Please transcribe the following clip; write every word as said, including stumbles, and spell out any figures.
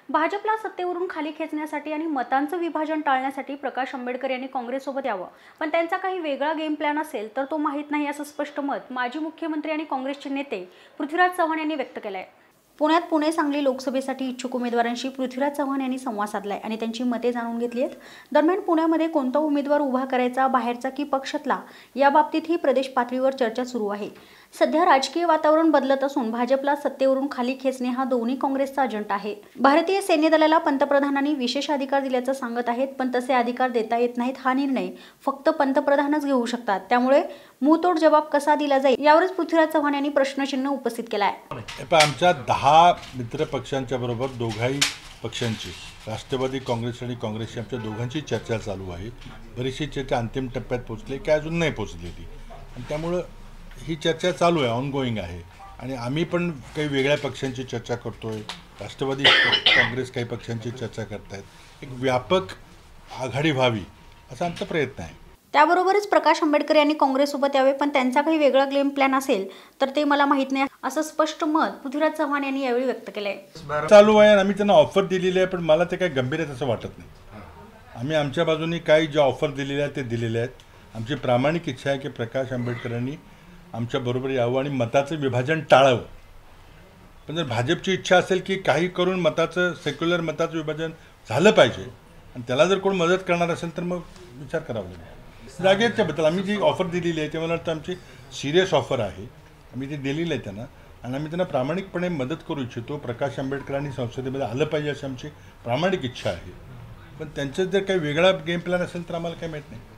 भाजपला सत्तेवरून खाली खेचण्यासाठी आणि मतांचं विभाजन टाळण्यासाठी प्रकाश आंबेडकर यांनी काँग्रेससोबत यावं, पण त्यांचा काही वेगळा गेम प्लॅन असेल तर तो माहीत नाही असं स्पष्ट मत माजी मुख्यमंत्री आणि काँग्रेसचे नेते पृथ्वीराज चव्हाण यांनी व्यक्त केलं आहे। पुण्यात पुणे सांगली लोकसभेसाठी इच्छुक उमेदवारांशी पृथ्वीराज चव्हाण यांनी संवाद साधलाय आणि त्यांची मते जाणून घेतली आहेत। दरम्यान पुण्यामध्ये कोणता उमेदवार उभा करायचा, बाहेरचा की पक्षातला, या बाबतीतही प्रदेश पातळीवर चर्चा सुरू आहे। सध्या राजकीय वातावरण बदलत असून भाजपला सत्तेवरून खाली खेचणे हा दोन्ही काँग्रेसचा अजेंडा आहे। भारतीय सैन्य दलाला पंतप्रधानांनी विशेष अधिकार दिल्याचं सांगत आहेत, पण तसे अधिकार देता येत नाहीत। हा निर्णय फक्त पंतप्रधानच घेऊ शकतात, त्यामुळे मुंहतोड जबाब कसा दिला जाईल यावरच पृथ्वीराज चव्हाण यांनी प्रश्नचिन्ह उपस्थित केला आहे। आमच्या दहा मित्र पक्षांच्या बरोबर दोघाही पक्षांची, राष्ट्रवादी काँग्रेस आणि काँग्रेसची आमच्या दोघांची चर्चा चालू आहे। बरीचशी चर्चा अंतिम टप्प्यात पोहोचली की अजून नाही पोहोचलेली, आणि त्यामुळं ही चर्चा चालू आहे, ऑनगोईंग आहे। आणि आम्ही पण काही वेगळ्या पक्षांची चर्चा करतोय, राष्ट्रवादी काँग्रेस काही पक्षांची चर्चा करतायत। एक व्यापक आघाडी व्हावी असा आमचा प्रयत्न आहे। त्याबरोबरच प्रकाश आंबेडकर यांनी काँग्रेससोबत यावे, पण त्यांचा काही वेगळा गेम प्लॅन असेल तर ते मला माहीत नाही असं स्पष्ट मत पृथ्वीराज चव्हाण यांनी यावेळी व्यक्त केलंय। चालू आहे, आम्ही त्यांना ऑफर दिलेली आहे, पण मला ते काही गंभीर आहे असं वाटत नाही। आम्ही आमच्या बाजूनी काही ज्या ऑफर दिलेल्या आहेत ते दिलेले आहेत। आमची प्रामाणिक इच्छा आहे की प्रकाश आंबेडकरांनी आमच्याबरोबर यावं आणि मताचं विभाजन टाळावं। पण जर भाजपची इच्छा असेल की काही करून मताचं, सेक्युलर मताचं विभाजन झालं पाहिजे आणि त्याला जर कोण मदत करणार असेल तर मग विचार करावा लागेल। जागेच्याबद्दल आम्ही जी ऑफर दिलेली आहे ते मला वाटतं आमची सिरियस ऑफर आहे, आम्ही ती दिलेली आहे त्यांना, आणि आम्ही त्यांना प्रामाणिकपणे मदत करू इच्छितो। प्रकाश आंबेडकरांनी संसदेमध्ये आलं पाहिजे अशी आमची प्रामाणिक इच्छा आहे, पण त्यांचं जर काही वेगळा गेम प्लॅन असेल तर आम्हाला काही माहीत नाही।